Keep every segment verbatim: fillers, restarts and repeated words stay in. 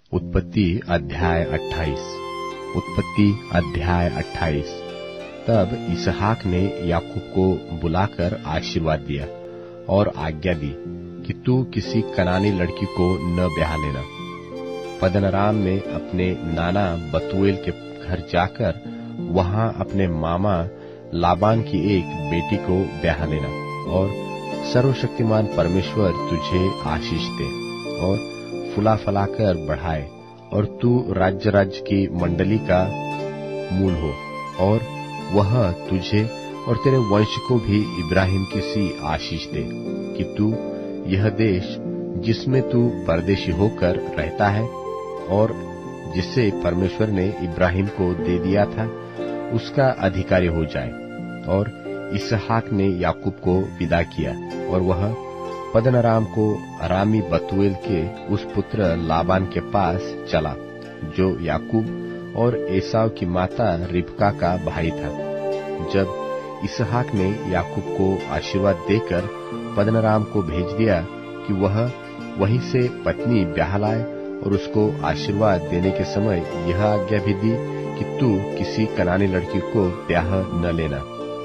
उत्पत्ति अध्याय अट्ठाईस। उत्पत्ति अध्याय अट्ठाईस। तब इसहाक ने याकूब को बुलाकर आशीर्वाद दिया और आज्ञा दी कि तू किसी कनानी लड़की को न ब्याह लेना। पद्दनराम में अपने नाना बतूएल के घर जाकर वहां अपने मामा लाबान की एक बेटी को ब्याह लेना, और सर्वशक्तिमान परमेश्वर तुझे आशीष दे और फुला फलाकर बढ़ाए, और तू राज्य राज्य की मंडली का मूल हो, और वह तुझे और तेरे वंश को भी इब्राहिम की सी आशीष दे कि तू यह देश जिसमें तू परदेशी होकर रहता है और जिसे परमेश्वर ने इब्राहिम को दे दिया था, उसका अधिकारी हो जाए। और इसहाक ने याकूब को विदा किया, और वह पद्दनराम को अरामी बतूएल के उस पुत्र लाबान के पास चला, जो याकूब और एसाव की माता रिबका का भाई था। जब इसहाक ने याकूब को आशीर्वाद देकर पद्दनराम को भेज दिया कि वह वहीं से पत्नी ब्याह लाए, और उसको आशीर्वाद देने के समय यह आज्ञा भी दी कि तू किसी कनानी लड़की को ब्याह न लेना।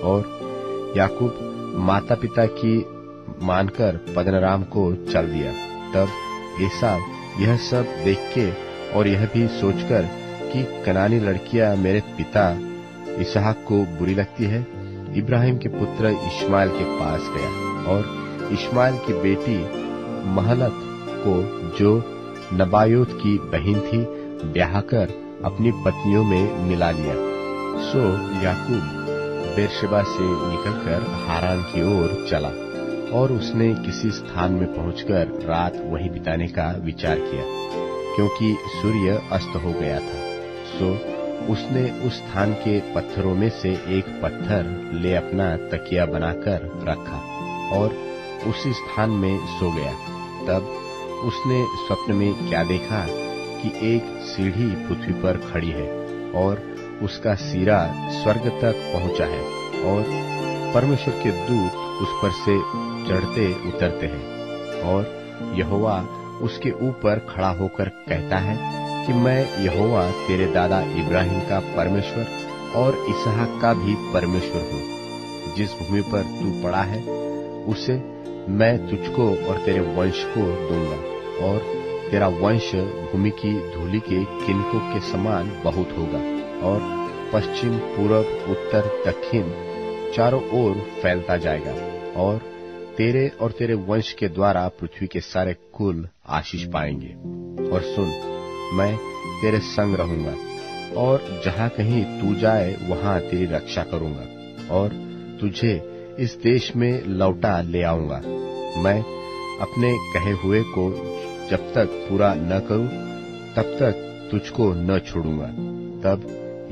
और याकूब माता पिता की मानकर पद्दनराम को चल दिया। तब एसाव यह सब देख के और यह भी सोचकर कि कनानी लड़कियां मेरे पिता इसहाक को बुरी लगती है, इब्राहिम के पुत्र इश्माएल के पास गया, और इश्माएल की बेटी महलत को, जो नबायोत की बहन थी, ब्याह कर अपनी पत्नियों में मिला लिया। सो याकूब बेरशेबा से निकलकर हारान की ओर चला, और उसने किसी स्थान में पहुंचकर रात वहीं बिताने का विचार किया, क्योंकि सूर्य अस्त हो गया था। सो उसने उस स्थान के पत्थरों में से एक पत्थर ले अपना तकिया बनाकर रखा और उसी स्थान में सो गया। तब उसने स्वप्न में क्या देखा कि एक सीढ़ी पृथ्वी पर खड़ी है, और उसका सिरा स्वर्ग तक पहुंचा है, और परमेश्वर के दूत उस पर से चढ़ते उतरते हैं। और यहोवा उसके ऊपर खड़ा होकर कहता है कि मैं यहोवा तेरे दादा इब्राहिम का परमेश्वर और इसहाक का भी परमेश्वर हूँ। जिस भूमि पर तू पड़ा है उसे मैं तुझको और तेरे वंश को दूंगा, और तेरा वंश भूमि की धूलि के किनकों के समान बहुत होगा, और पश्चिम पूरब उत्तर दक्षिण चारों ओर फैलता जाएगा, और तेरे और तेरे वंश के द्वारा पृथ्वी के सारे कुल आशीष पाएंगे। और सुन, मैं तेरे संग रहूंगा, और जहां कहीं तू जाए वहां तेरी रक्षा करूंगा, और तुझे इस देश में लौटा ले आऊंगा। मैं अपने कहे हुए को जब तक पूरा न करूं, तब तक तुझको न छोड़ूंगा। तब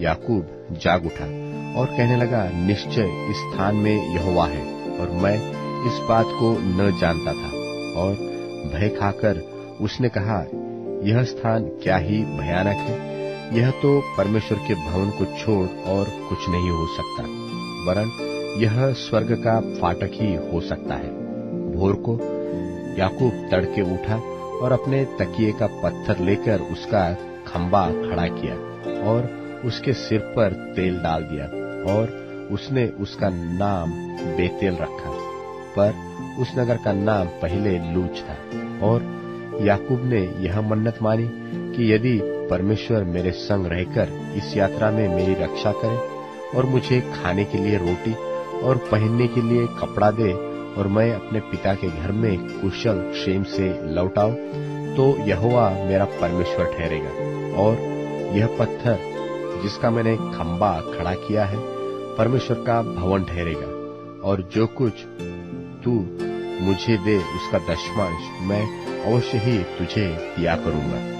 याकूब जाग उठा और कहने लगा, निश्चय इस स्थान में यहोवा है, और मैं इस बात को न जानता था। और भय खाकर उसने कहा, यह स्थान क्या ही भयानक है, यह तो परमेश्वर के भवन को छोड़ और कुछ नहीं हो सकता, वरन यह स्वर्ग का फाटक ही हो सकता है। भोर को याकूब तड़के उठा और अपने तकिए का पत्थर लेकर उसका खंबा खड़ा किया और उसके सिर पर तेल डाल दिया, और उसने उसका नाम बेतेल रखा, पर उस नगर का नाम पहले लूज था। और याकूब ने यह मन्नत मानी कि यदि परमेश्वर मेरे संग रहकर इस यात्रा में मेरी रक्षा करे, और मुझे खाने के लिए रोटी और पहनने के लिए कपड़ा दे, और मैं अपने पिता के घर में कुशल क्षेम से लौट आऊं, तो यहोवा मेरा परमेश्वर ठहरेगा, और यह पत्थर जिसका मैंने खंबा खड़ा किया है परमेश्वर का भवन ठहरेगा, और जो कुछ तू मुझे दे उसका दशमांश मैं अवश्य ही तुझे दिया करूंगा।